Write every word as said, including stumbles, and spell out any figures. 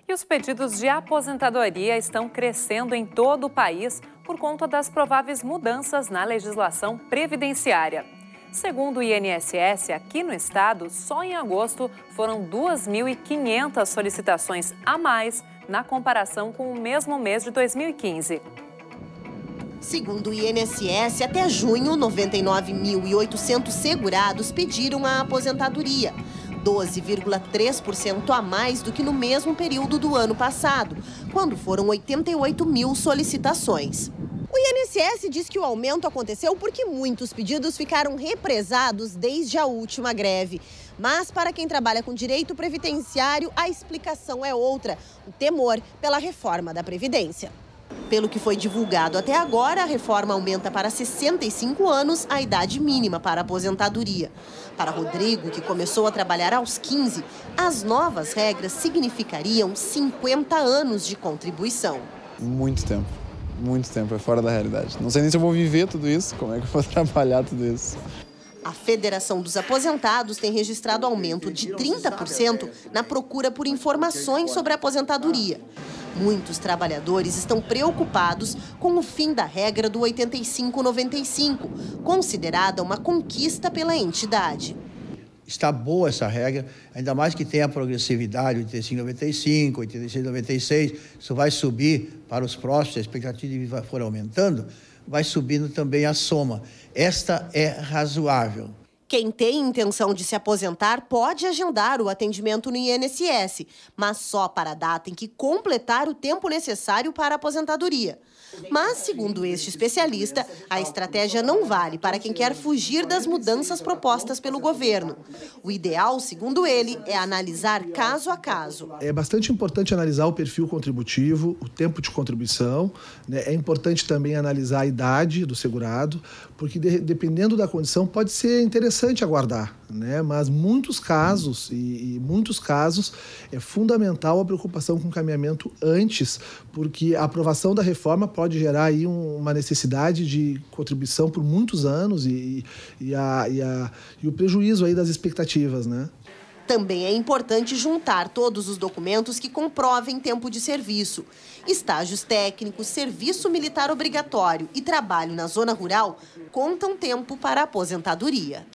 E os pedidos de aposentadoria estão crescendo em todo o país por conta das prováveis mudanças na legislação previdenciária. Segundo o I N S S, aqui no estado, só em agosto foram duas mil e quinhentas solicitações a mais na comparação com o mesmo mês de dois mil e quinze. Segundo o I N S S, até junho, noventa e nove mil e oitocentos segurados pediram a aposentadoria, doze vírgula três por cento a mais do que no mesmo período do ano passado, quando foram oitenta e oito mil solicitações. O I N S S diz que o aumento aconteceu porque muitos pedidos ficaram represados desde a última greve. Mas, para quem trabalha com direito previdenciário, a explicação é outra: o temor pela reforma da Previdência. Pelo que foi divulgado até agora, a reforma aumenta para sessenta e cinco anos a idade mínima para a aposentadoria. Para Rodrigo, que começou a trabalhar aos quinze, as novas regras significariam cinquenta anos de contribuição. Muito tempo, muito tempo, é fora da realidade. Não sei nem se eu vou viver tudo isso, como é que eu vou trabalhar tudo isso. A Federação dos Aposentados tem registrado aumento de trinta por cento na procura por informações sobre a aposentadoria. Muitos trabalhadores estão preocupados com o fim da regra do oitenta e cinco noventa e cinco, considerada uma conquista pela entidade. Está boa essa regra, ainda mais que tem a progressividade, oitenta e cinco noventa e cinco, oitenta e seis noventa e seis, isso vai subir para os próximos, a expectativa de vida for aumentando, vai subindo também a soma. Esta é razoável. Quem tem intenção de se aposentar pode agendar o atendimento no I N S S, mas só para a data em que completar o tempo necessário para a aposentadoria. Mas, segundo este especialista, a estratégia não vale para quem quer fugir das mudanças propostas pelo governo. O ideal, segundo ele, é analisar caso a caso. É bastante importante analisar o perfil contributivo, o tempo de contribuição, né? É importante também analisar a idade do segurado, porque de, dependendo da condição pode ser interessante aguardar, né? Mas muitos casos, e, e muitos casos, é fundamental a preocupação com o encaminhamento antes, porque a aprovação da reforma pode gerar aí uma necessidade de contribuição por muitos anos e, e, a, e, a, e o prejuízo aí das expectativas, né? Também é importante juntar todos os documentos que comprovem tempo de serviço. Estágios técnicos, serviço militar obrigatório e trabalho na zona rural contam tempo para a aposentadoria.